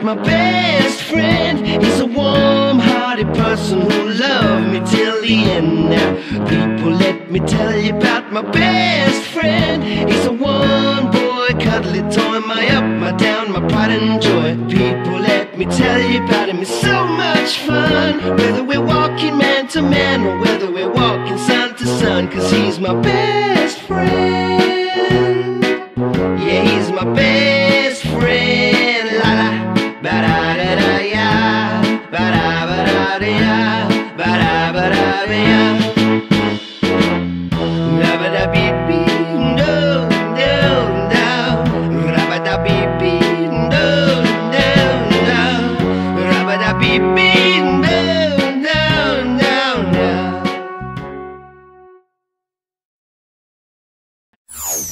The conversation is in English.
about my best friend. He's a warm-hearted person who loved me till the end. Now, people, let me tell you about my best friend. He's a one-boy, cuddly toy, my up, my down, my pride and joy. People, let me tell you about him. It's so much fun, whether we're walking man to man or whether we're walking sun to sun, 'cause he's my best friend. Yeah, he's my best friend. La la, ba da da da ya, ba da ba da da ya, ba da ba da da ya. La ba da beep beep, no no no. La ba da beep beep, no no no. La ba da beep beep, no no no no.